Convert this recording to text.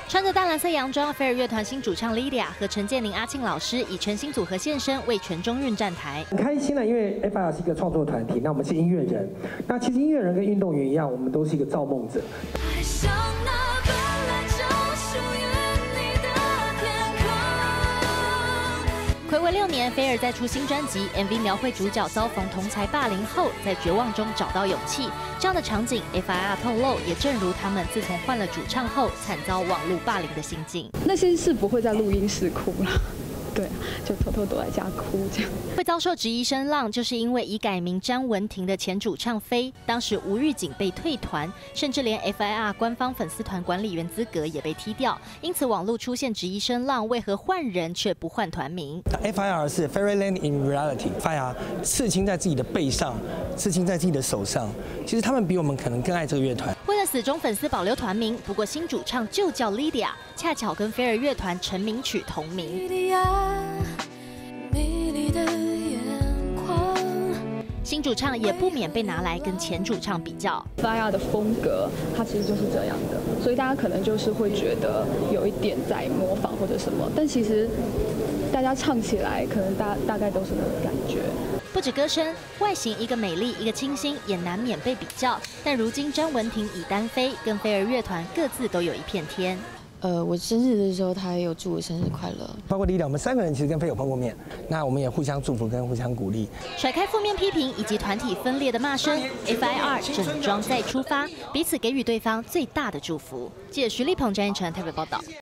穿着淡蓝色洋装，飞儿乐团新主唱 Lydia 和陈建宁、阿庆老师以全新组合现身，为全中运站台。 很开心了，因为 FIR 是一个创作团体，那我们是音乐人。那其实音乐人跟运动员一样，我们都是一个造梦者。 睽违6年，菲儿再出新专辑 ，MV 描绘主角遭逢同才霸凌后，在绝望中找到勇气。这样的场景 ，FIR 透露，也正如他们自从换了主唱后，惨遭网络霸凌的心境。 那些是不会在录音室哭了。 对，就偷偷躲在家哭这样。 会遭受质疑声浪，就是因为已改名詹文婷的前主唱飞，当时无预警被退团，甚至连 FIR 官方粉丝团管理员资格也被踢掉。因此，网络出现质疑声浪，为何换人却不换团名 ？FIR 是 Fairyland in Reality，FIR 刺青在自己的背上，刺青在自己的手上。其实他们比我们可能更爱这个乐团。 为了死忠粉丝保留团名，不过新主唱就叫 Lydia， 恰巧跟菲儿乐团成名曲同名。 新主唱也不免被拿来跟前主唱比较。 FIR 的风格，它其实就是这样的，所以大家可能就是会觉得有一点在模仿或者什么，但其实大家唱起来可能大概都是那个感觉。 不止歌声，外形一个美丽，一个清新，也难免被比较。但如今詹文婷已单飞，跟菲儿乐团各自都有一片天。 我生日的时候，他也有祝我生日快乐。 包括Lydia，我们3个人其实跟飞有碰过面，那我们也互相祝福跟互相鼓励。 甩开负面批评以及团体分裂的骂声 ，FIR 整装再出发，彼此给予对方最大的祝福。记者徐立鹏、张彦成台北报道。